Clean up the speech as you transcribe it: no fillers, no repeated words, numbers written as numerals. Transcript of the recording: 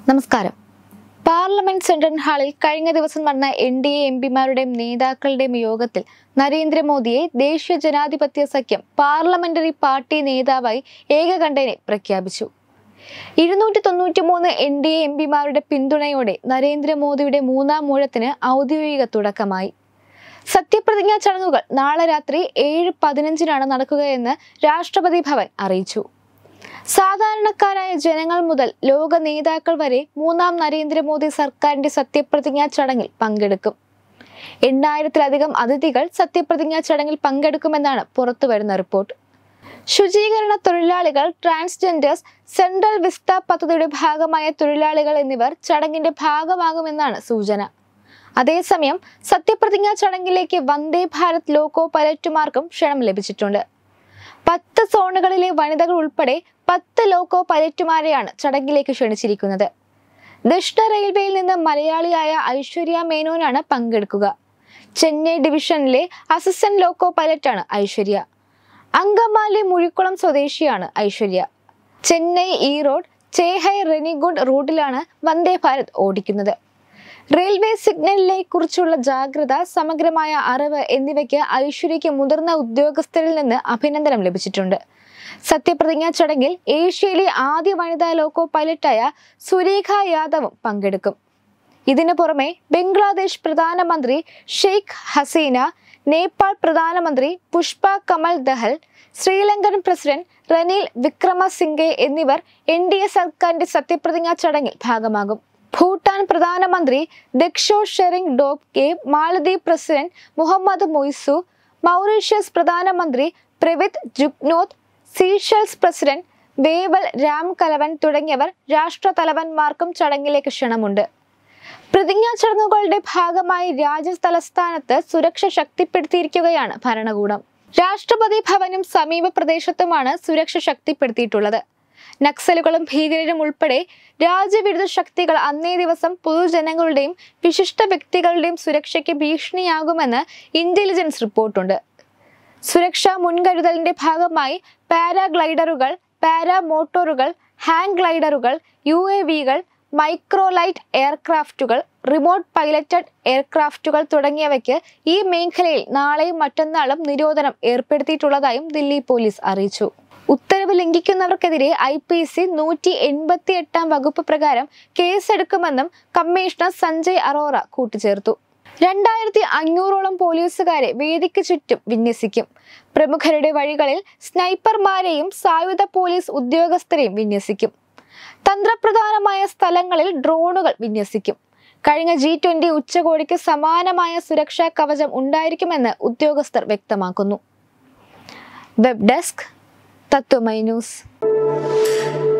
നമസ്കാരം. Parliament central ഹാളിൽ കഴിഞ്ഞ ദിവസം നടന്ന NDA എംപിമാരുടെയും നേതാക്കളുടെയും യോഗത്തിൽ നരേന്ദ്രമോദിയെ ദേശീയ ജനാധിപത്യ സഖ്യം പാർലമെന്ററി പാർട്ടി നേതാവായി ഏകകണ്ഠേന പ്രഖ്യാപിച്ചു. 293 NDA എംപിമാരുടെ പിന്തുണയോടെ നരേന്ദ്രമോദിയുടെ മൂന്നാം ഊഴത്തിന് ഔദ്യോഗിക തുടക്കമായി. സത്യപ്രതിജ്ഞാ ചടങ്ങുകൾ നാളെ രാത്രി 7:15 നടക്കുകയെന്ന് രാഷ്ട്രപതി ഭവൻ അറിയിച്ചു. സാധാരണക്കാരായ ജനങ്ങൾ മുതൽ ലോക നേതാക്കൾ വരെ മൂന്നാം നരേന്ദ്രമോദി സർക്കാരിന്റെ സത്യപ്രതിജ്ഞാ ചടങ്ങിൽ പങ്കെടുക്കും. 8000-ലധികം അതിഥികൾ സത്യപ്രതിജ്ഞാ ചടങ്ങിൽ പങ്കെടുക്കുമെന്നാണ് പുറത്തുവരുന്ന റിപ്പോർട്ട്. ശുചീകരണ തൊഴിലാളികൾ, ട്രാൻസ്ജെൻഡേഴ്സ്, സെൻട്രൽ വിസ്ത പദ്ധതിയുടെ ഭാഗമായ തൊഴിലാളികൾ എന്നിവർ ചടങ്ങിന്റെ ഭാഗമാകുമെന്നാണ് സൂചന. അതേസമയം സത്യപ്രതിജ്ഞാ ചടങ്ങിലേക്ക് വന്ദേ ഭാരത് ലോക്കോ പൈലറ്റുമാർക്കും ക്ഷണം ലഭിച്ചിട്ടുണ്ട്. 10 സോണുകളിലെ വനിതകൾ ഉൾപ്പെടെ 10 ലോക്കോ പൈലറ്റുമാരെയാണ് ചടങ്ങിലേക്ക് ക്ഷണിച്ചിരിക്കുന്നത്. ദക്ഷിണ റെയിൽവേയിൽ നിന്ന് മലയാളിയായ ഐശ്വര്യ മേനോനാണ് പങ്കെടുക്കുക. ചെന്നൈ ഡിവിഷനിലെ അസിസ്റ്റന്റ് ലോക്കോ പൈലറ്റാണ് ഐശ്വര്യ. അങ്കമാലി മുഴിക്കുളം സ്വദേശിയാണ് ഐശ്വര്യ. ചെന്നൈ ഈറോഡ്, ചേഹൈ റെനിഗുണ്ട് റൂട്ടിലാണ് വന്ദേ ഭാരത് ഓടിക്കുന്നത്. റെയിൽവേ സിഗ്നലിനെ കുറിച്ചുള്ള ജാഗ്രത, സമഗ്രമായ അറിവ് എന്നിവയ്ക്ക് ഐശ്വര്യയ്ക്ക് മുതിർന്ന ഉദ്യോഗസ്ഥരിൽ നിന്ന് അഭിനന്ദനം ലഭിച്ചിട്ടുണ്ട്. സത്യപ്രതിജ്ഞാ ചടങ്ങിൽ ഏഷ്യയിലെ ആദ്യ വനിതാ ലോക്കോ പൈലറ്റായ സുരേഖ യാദവും പങ്കെടുക്കും. ഇതിനു പുറമെ ബംഗ്ലാദേശ് പ്രധാനമന്ത്രി ഷെയ്ഖ് ഹസീന, നേപ്പാൾ പ്രധാനമന്ത്രി പുഷ്പ കമൽ ദഹൽ, ശ്രീലങ്കൻ പ്രസിഡന്റ് റനിൽ വിക്രമസിംഗെ എന്നിവർ NDA സർക്കാരിന്റെ സത്യപ്രതിജ്ഞാ ചടങ്ങിൽ ഭാഗമാകും. ഭൂട്ടാൻ പ്രധാനമന്ത്രി ദക്ഷോ ഷെറിംഗ് ഡോബ്ഗെ, മാലദ്വീപ് പ്രസിഡന്റ് മുഹമ്മദ് മൊയ്സു, മൗറീഷ്യസ് പ്രധാനമന്ത്രി Pravind Jugnauth, Seychelles president Wavel Ramkalawan തുടങ്ങിയവർ രാഷ്ട്രതലവന്മാർക്കും ചടങ്ങിലേക്ക് ക്ഷണമുണ്ട്. പ്രതിജ്ഞാ ചടങ്ങുകളുടെ ഭാഗമായി രാജ്യതലസ്ഥാനത്ത് സുരക്ഷ ശക്തിപ്പെടുത്തിയിരിക്കുകയാണ് ഭരണകൂടം. രാഷ്ട്രപതി ഭവനും സമീപ പ്രദേശത്തുമാണ് സുരക്ഷ ശക്തിപ്പെടുത്തിയിട്ടുള്ളത്. നക്സലുകളും ഭീകരരും ഉൾപ്പെടെ രാജ്യവിരുദ്ധ ശക്തികൾ അന്നേ ദിവസം പൊതുജനങ്ങളുടെയും വിശിഷ്ട വ്യക്തികളുടെയും സുരക്ഷയ്ക്ക് ഭീഷണിയാകുമെന്ന് ഇന്റലിജൻസ് റിപ്പോർട്ടുണ്ട്. സുരക്ഷാ മുൻകരുതലിന്റെ ഭാഗമായി പാരാഗ്ലൈഡറുകൾ, പാരാമോട്ടോറുകൾ, ഹാങ് ഗ്ലൈഡറുകൾ, UAVകൾ, മൈക്രോലൈറ്റ് എയർക്രാഫ്റ്റുകൾ, റിമോട്ട് പൈലറ്റഡ് എയർക്രാഫ്റ്റുകൾ തുടങ്ങിയവയ്ക്ക് ഈ മേഖലയിൽ നാളെയും മറ്റന്നാളും നിരോധനം ഏർപ്പെടുത്തിയിട്ടുള്ളതായും ദില്ലി പോലീസ് അറിയിച്ചു. ഉത്തരവ് ലംഘിക്കുന്നവർക്കെതിരെ IPC 188 വകുപ്പ് പ്രകാരം കേസെടുക്കുമെന്നും കമ്മീഷണർ സഞ്ജയ് അറോറ കൂട്ടിച്ചേർത്തു. 2500ഓളം പോലീസുകാരെ വേദിക്ക് ചുറ്റും വിന്യസിക്കും. പ്രമുഖരുടെ വഴികളിൽ സ്നൈപ്പർമാരെയും സായുധ പോലീസ് ഉദ്യോഗസ്ഥരെയും വിന്യസിക്കും. തന്ത്രപ്രധാനമായ സ്ഥലങ്ങളിൽ ഡ്രോണുകൾ വിന്യസിക്കും. കഴിഞ്ഞ G20 ഉച്ചകോടിക്ക് സമാനമായ സുരക്ഷാ കവചം ഉണ്ടായിരിക്കുമെന്ന് ഉദ്യോഗസ്ഥർ വ്യക്തമാക്കുന്നു. Web desk Tatwamayi news.